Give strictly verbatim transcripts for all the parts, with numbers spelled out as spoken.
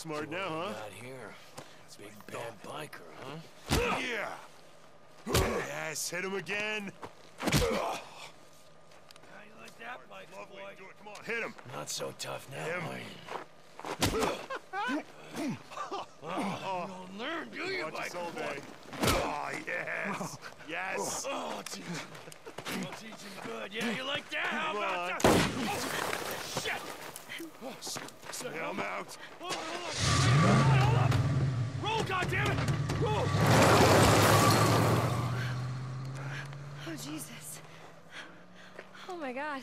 smart now, huh? Not here. Big bad biker, huh? Yeah! Yes, hit him again! How you like that, bike Lovely, boy? do it, come on, hit him! Not so tough now, Him. are you? Oh, you don't learn, do you, Watch bike us all boy? day. Oh, yes! Yes! Oh, teach him. I'll teach him good. Yeah, you like that? How Come about on. that? Oh, shit! Oh, so, Yeah, I'm out. Hold on, hold on. Hold on, hold on. Roll, goddammit! Roll! Oh, Jesus. Oh, my God.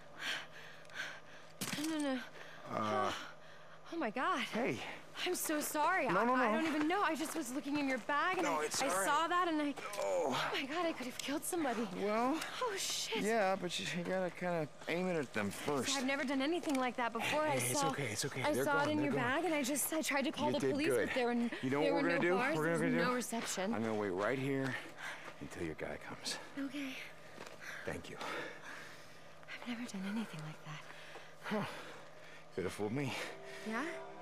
No, no, no. Uh, Oh, my God. hey. I'm so sorry. No, I, no, no. I don't even know. I just was looking in your bag and No, I, it's I all right. saw that and I... Oh. Oh, my God, I could have killed somebody. Well, Oh, shit. yeah, but you, you gotta kind of aim it at them first. I've never done anything like that before. I Hey, it's saw, okay, it's okay. I They're saw gone, it in they're your gone. bag, and I just I tried to call You the did police, good. but there were n You know there what were we're no gonna do? cars. We're there gonna was do? no reception. I'm gonna wait right here until your guy comes. Okay. Thank you. I've never done anything like that. Huh. Could have fooled me. Yeah?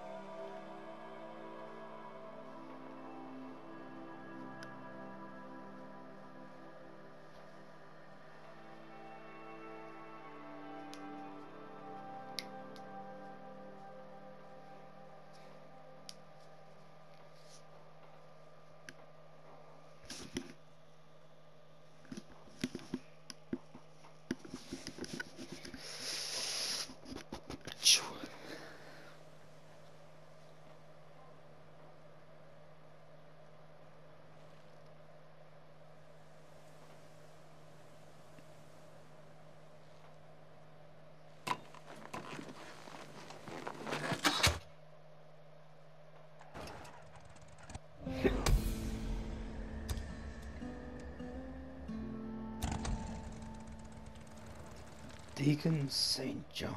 Deacon Saint John.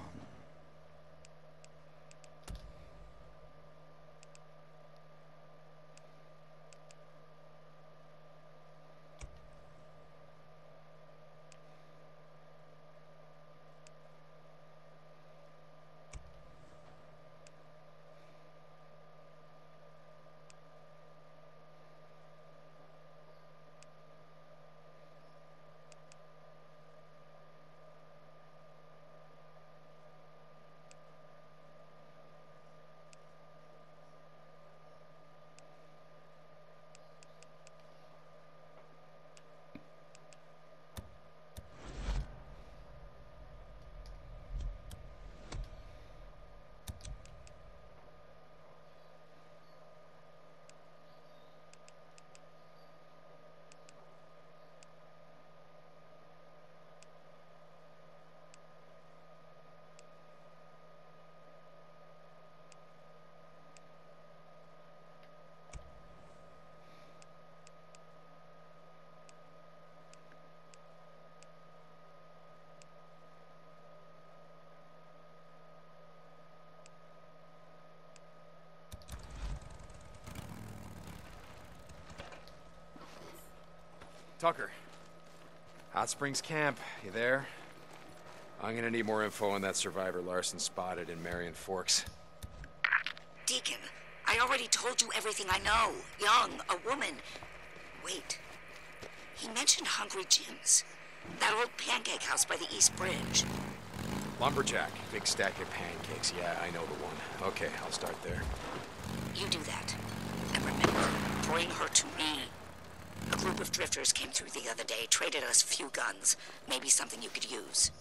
Tucker. Hot Springs Camp, you there? I'm gonna need more info on that survivor Larson spotted in Marion Forks. Deacon, I already told you everything I know. Young, a woman. Wait. He mentioned Hungry Jim's. That old pancake house by the East Bridge. Lumberjack, big stack of pancakes. Yeah, I know the one. Okay, I'll start there. You do that. And remember, bring her to me. A group of drifters came through the other day, traded us a few guns. Maybe something you could use.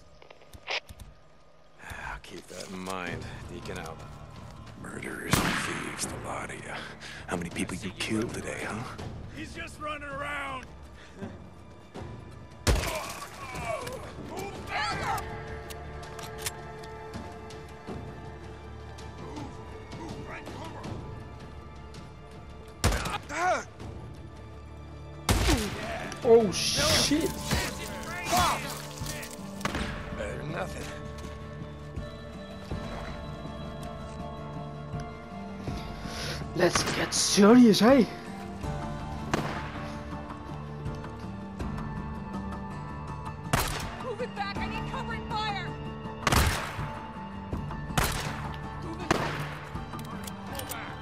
I'll keep that in mind. Deacon out. Murderers and thieves, the lot of you. How many people you killed today, huh? He's just running around. Oh shit! Better than nothing. Let's get serious, hey? Move it back! I need covering fire! Move it! Pull back!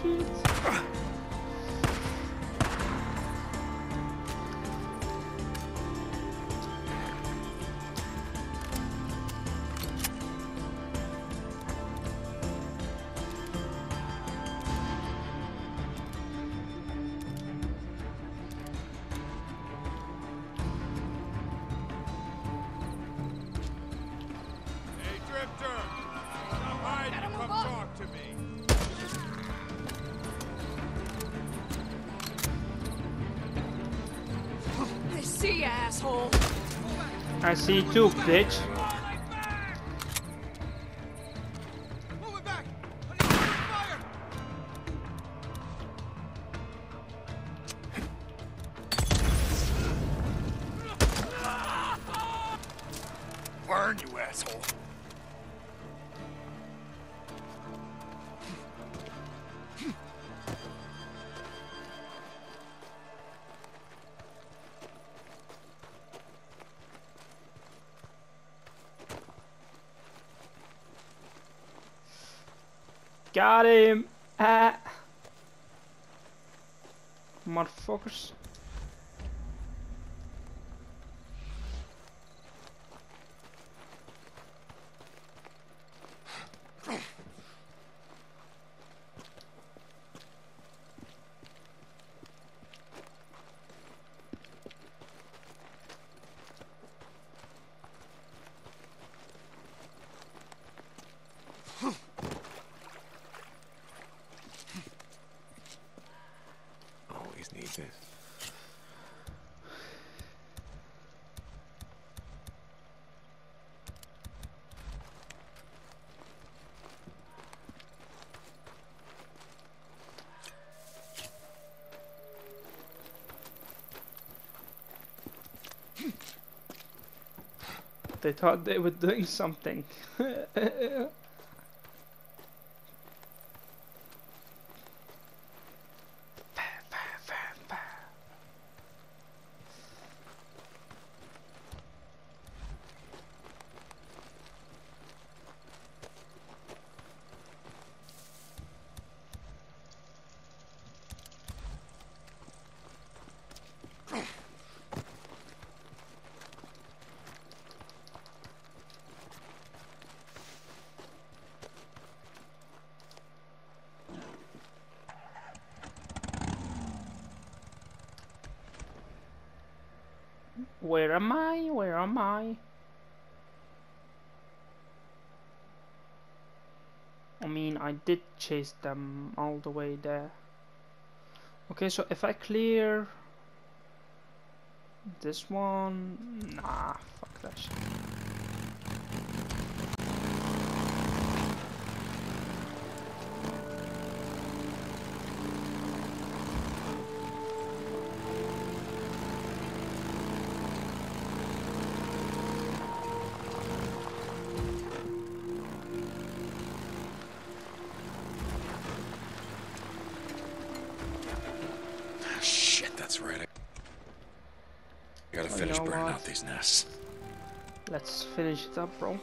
shit. Hey, Drifter! Stop hiding and come talk to me. I see ya, asshole. I see you too, bitch. Move it back! I need fire! Burn, you asshole. Got him. Ah. Motherfuckers. Always need this. They thought they were doing something. Where am I? Where am I? I mean, I did chase them all the way there. Okay, so if I clear this one, nah, fuck that shit. Shit, that's right. I gotta Oh, you finish know burning what? out these nests. Let's finish it up, bro.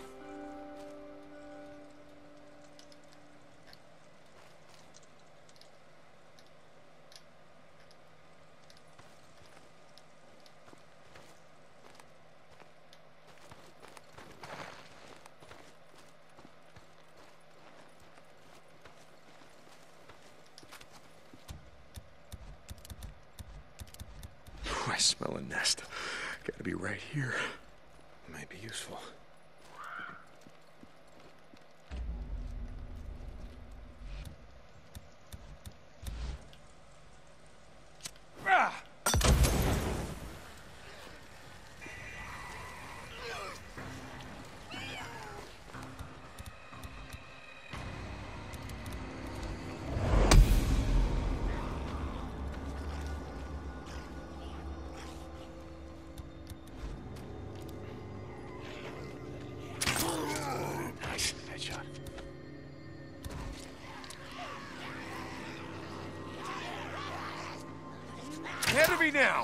I smell a nest. Gotta be right here. Might be useful. Ah! Nice headshot. Ahead of me now!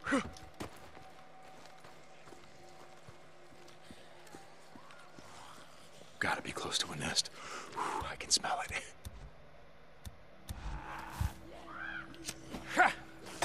Gotta be close to a nest. Whew, I can smell it. Ha!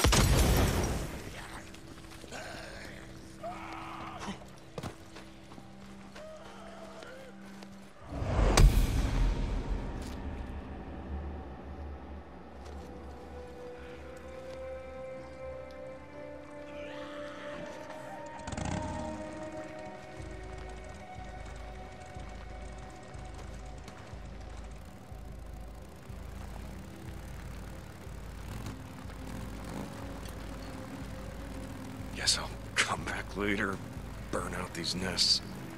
Guess I'll come back later, burn out these nests.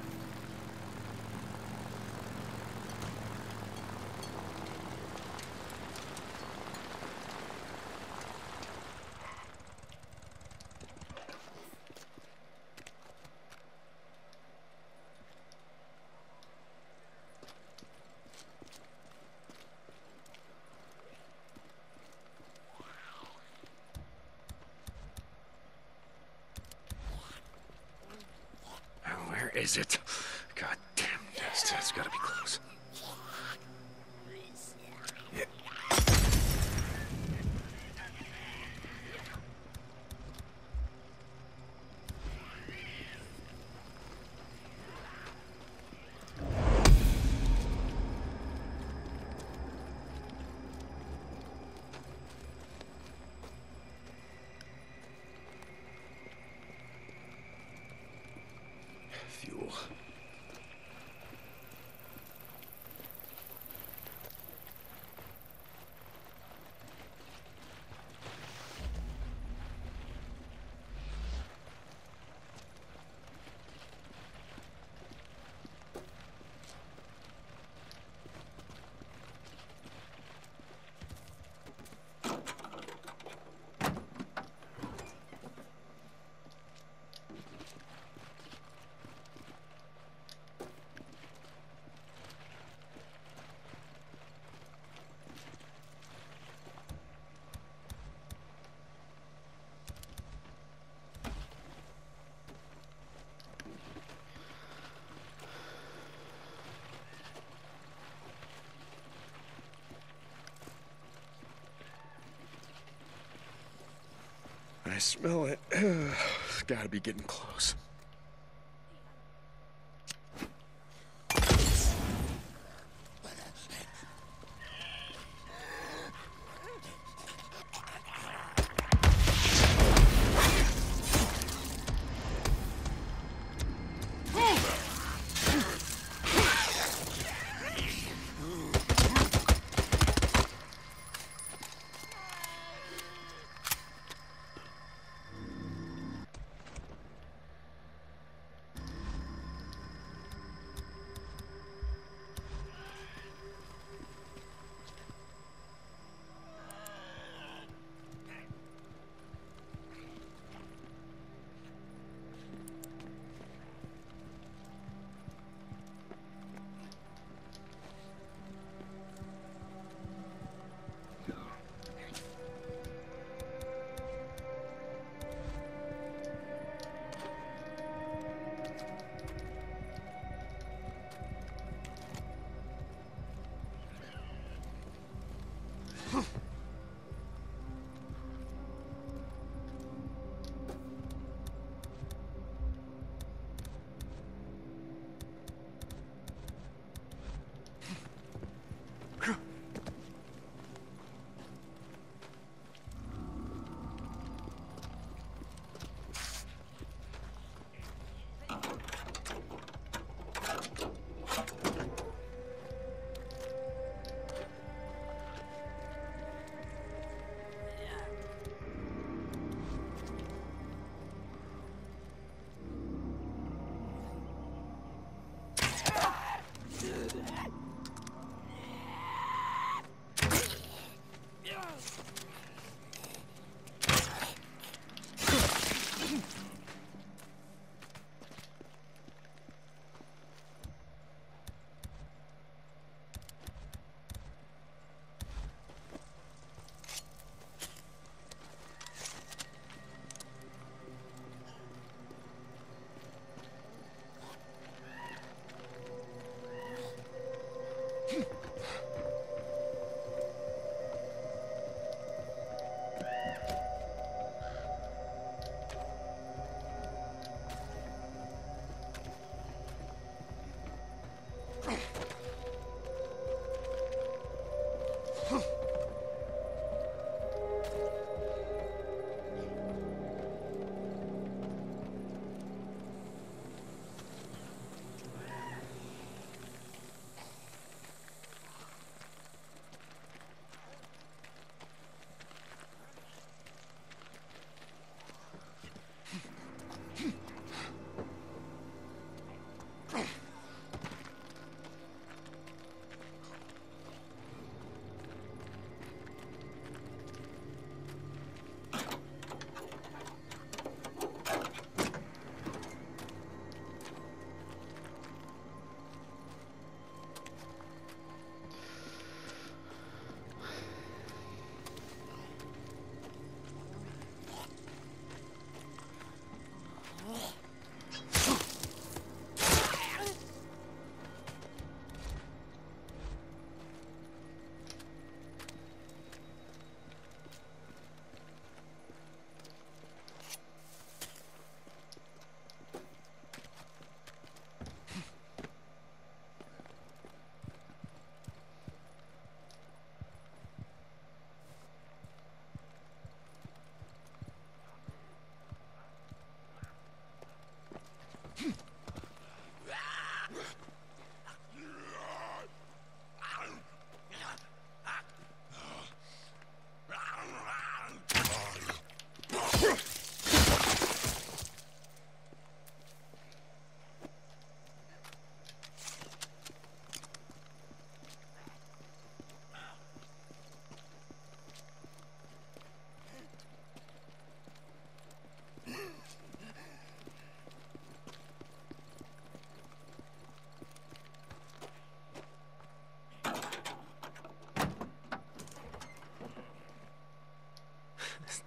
Where is it? God damn nest. It's gotta be close. Yeah. Fuel. I smell it. Gotta be getting close.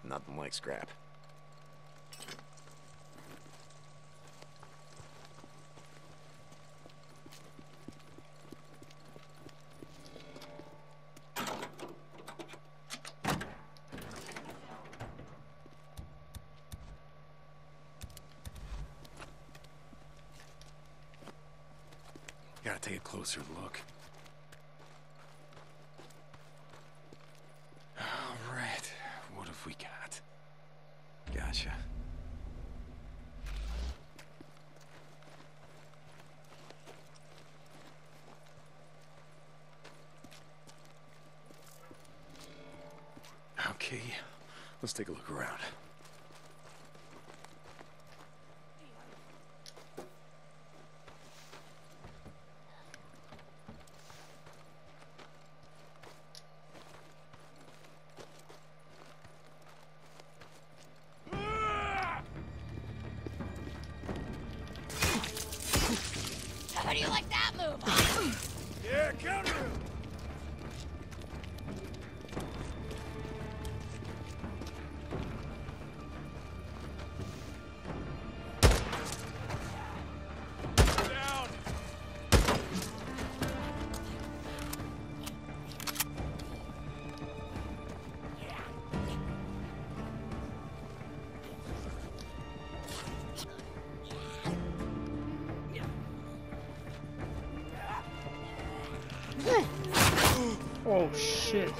Nothing like scrap. Gotta take a closer look. All right, what have we got? Gotcha. Okay, let's take a look around. How do you like that move? Yeah, counter him! Down! Oh shit.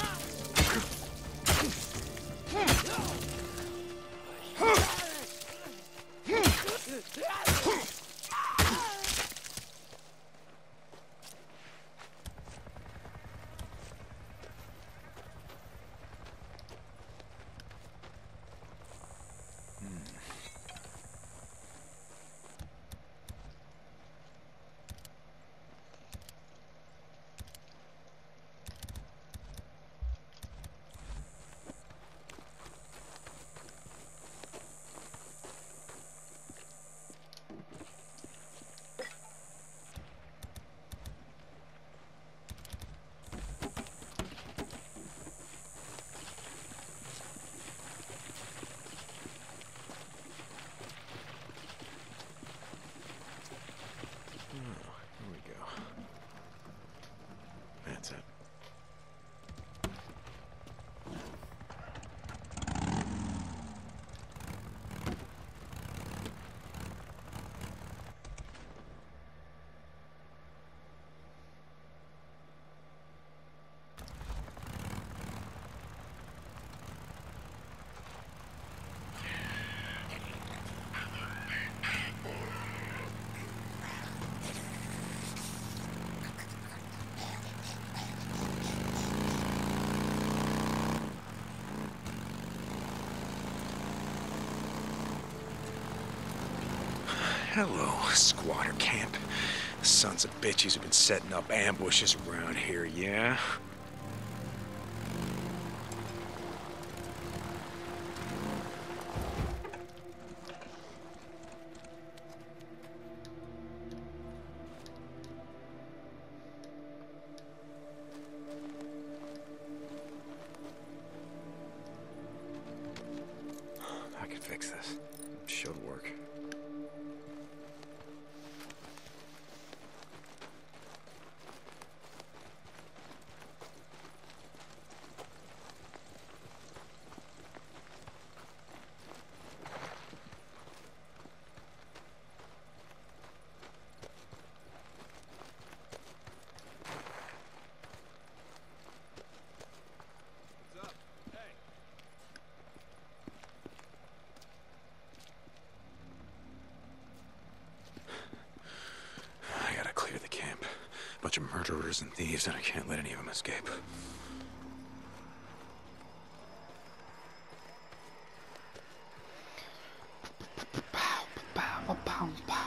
That's it. Hello, squatter camp. The sons of bitches have been setting up ambushes around here, yeah? I can fix this. Should work. Bunch of murderers and thieves, and I can't let any of them escape. Pow, pow, pow, pow.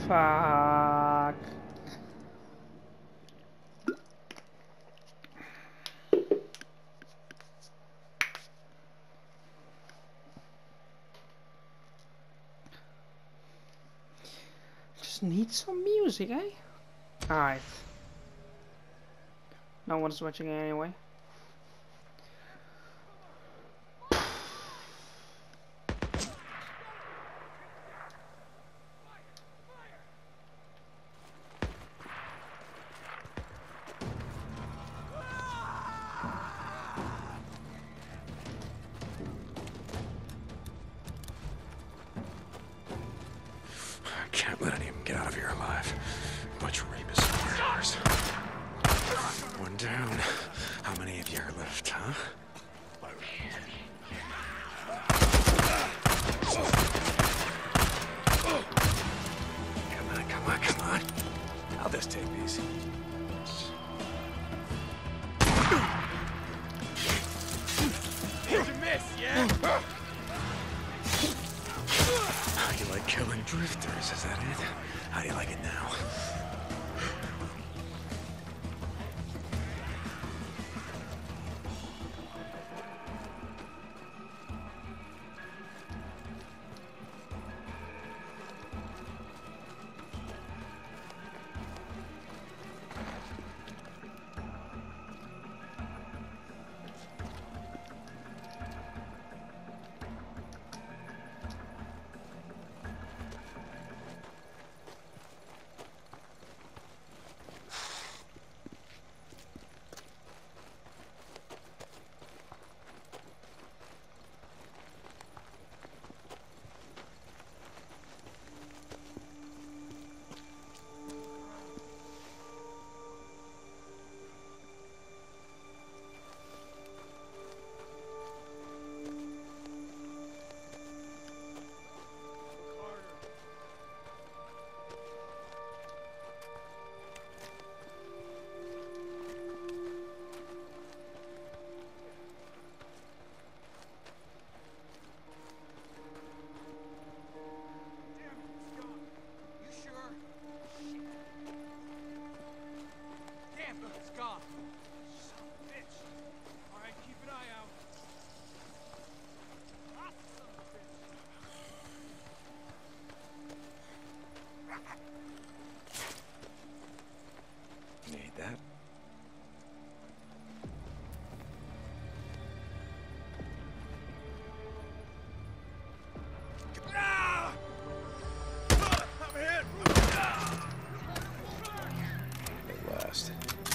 Fuck. Just need some music, eh? Alright. No one's watching anyway. Can't let any of them get out of here alive. Bunch of rapists and murderers. One down. How many of you are left, huh? Come on, come on, come on. I'll just take these. Hit or miss, yeah? How do you like killing drifters? Is that it? How do you like it now? Need that? Ah! I'm hit! At last.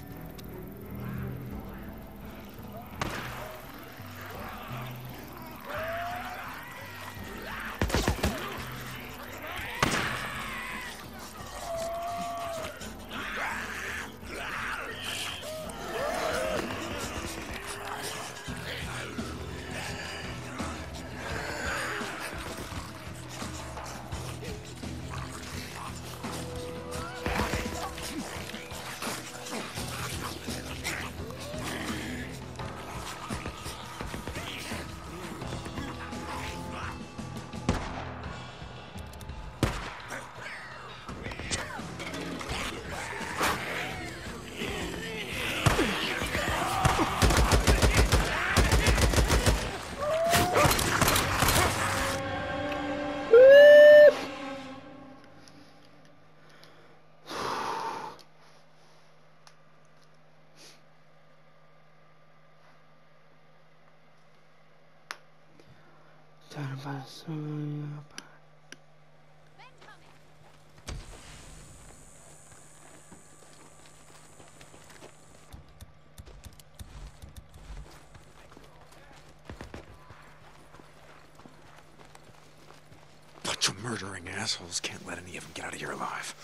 Bunch of murdering assholes. Can't let any of them get out of here alive.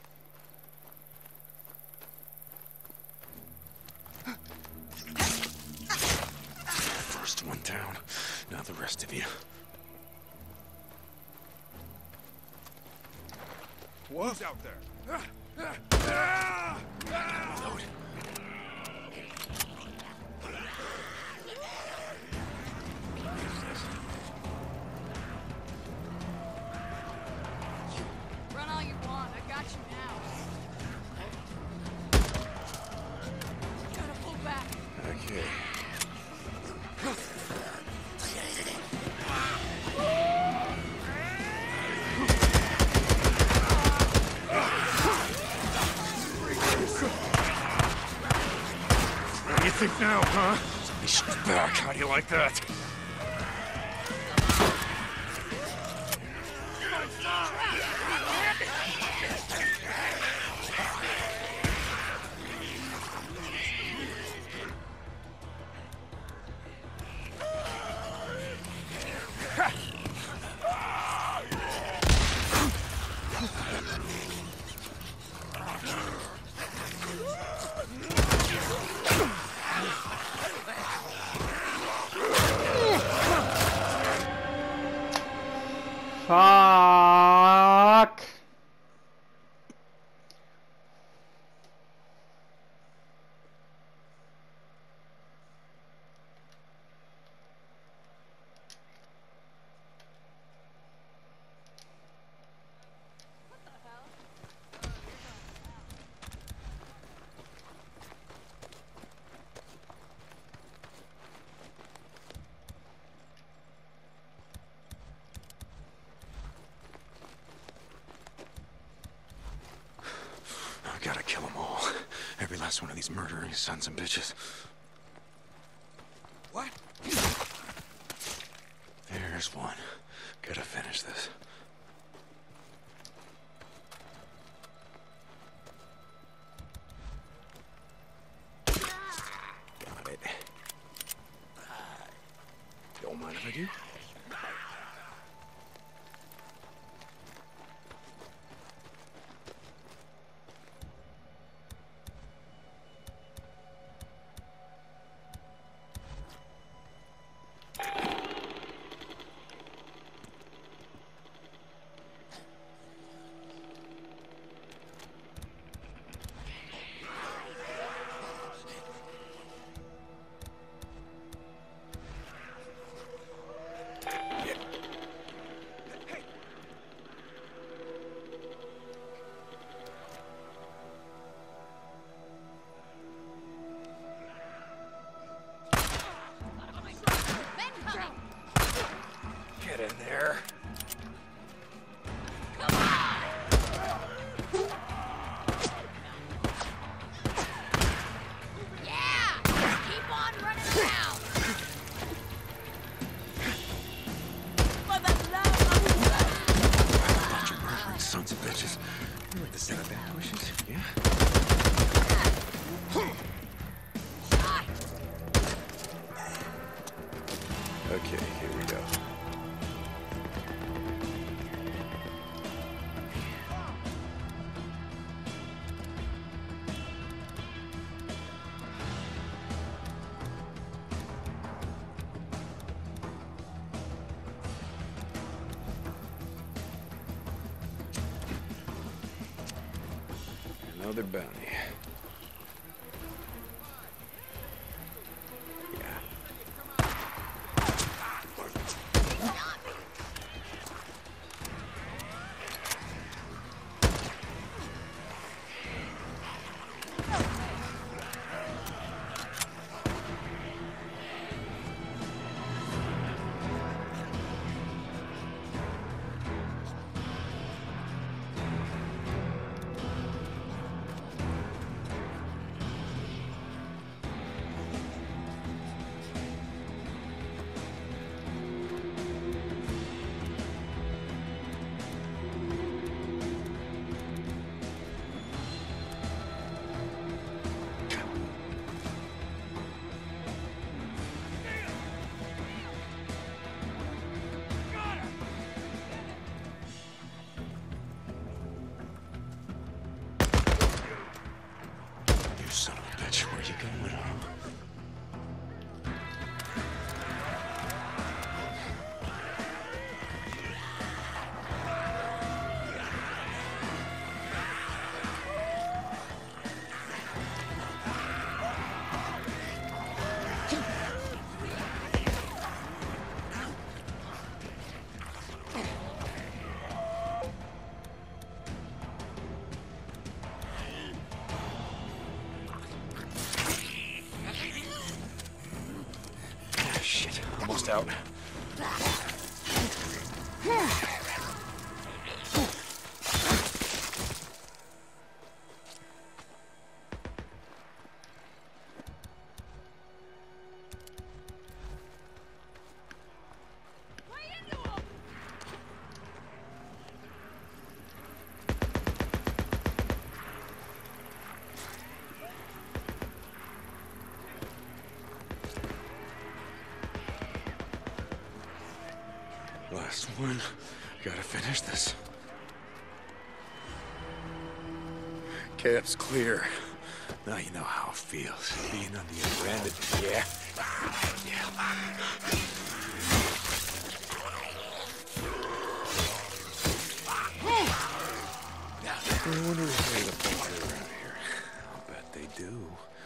First one down. Now the rest of you. Who's out there? Load. Run all you want. I got What do you think now, huh? He's back. How do you like that? Fuck. I gotta kill them all. Every last one of these murdering sons and bitches. What? There's one. Gotta finish this. Got it. Don't mind if I do? Get in there. Yeah! Keep on running around! For the love of Bunch of murdering sons of bitches. You like the sound of that bushes? Yeah? Okay, here we go. Another bounty. Yeah. shit. Almost out. Last one. Gotta finish this. Camp's clear. Now you know how it feels, being on the other end of it. Yeah. Yeah. I wonder if they have a bunker around here. I'll bet they do.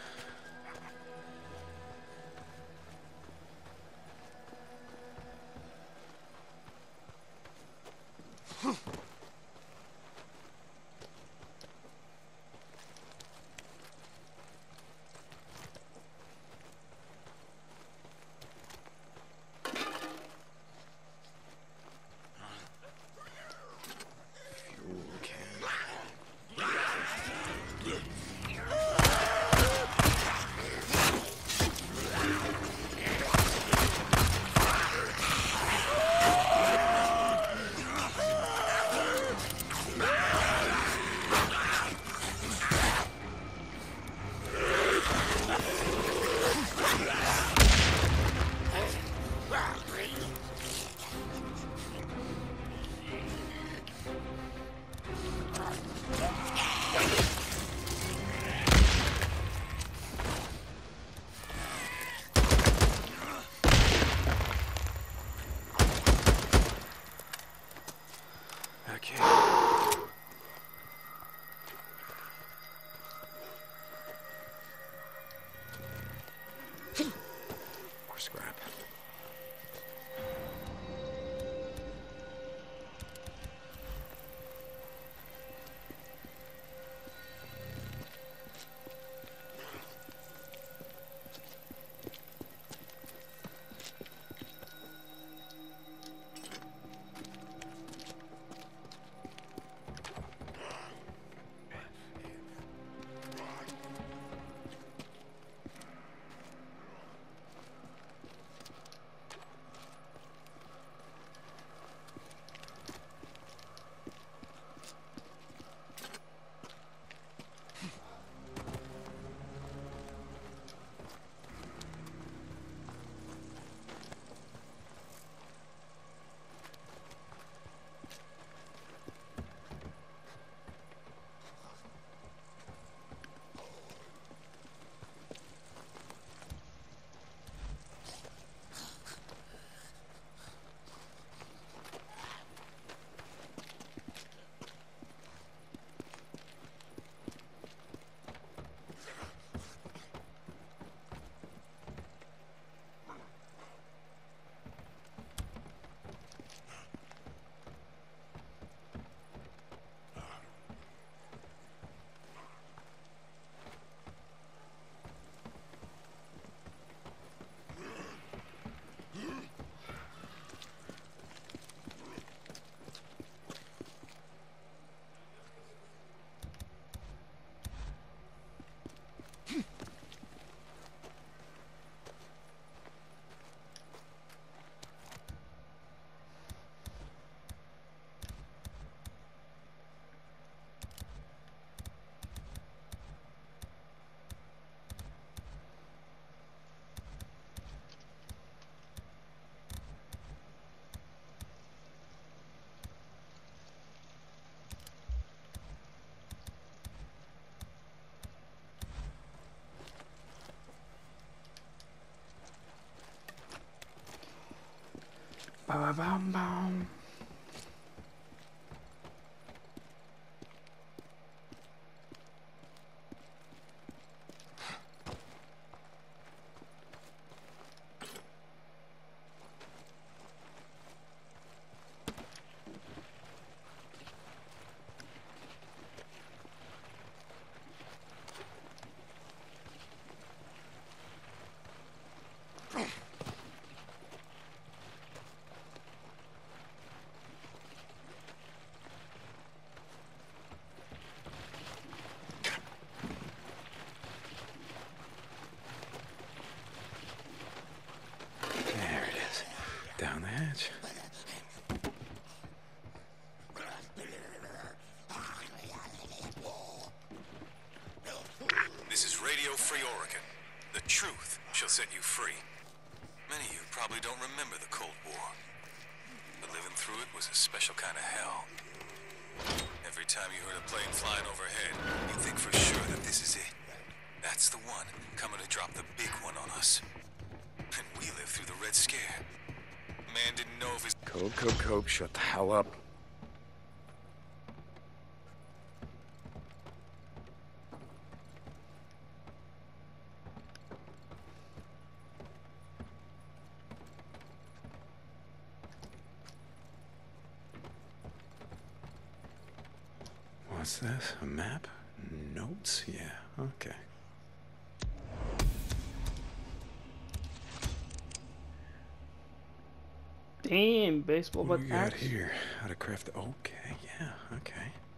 Scrap. Ba bam bam. down the hatch. This is Radio Free Oregon. The truth shall set you free. Many of you probably don't remember the Cold War. But living through it was a special kind of hell. Every time you heard a plane flying overhead, you think for sure that this is it. That's the one coming to drop the big one on us. And we lived through the Red Scare. Man didn't know if his... Cope, cope, cope, shut the hell up. What's this? A map? Notes? Yeah, okay. Damn, baseball What but do we got axe. here? How to craft... Okay, yeah, okay.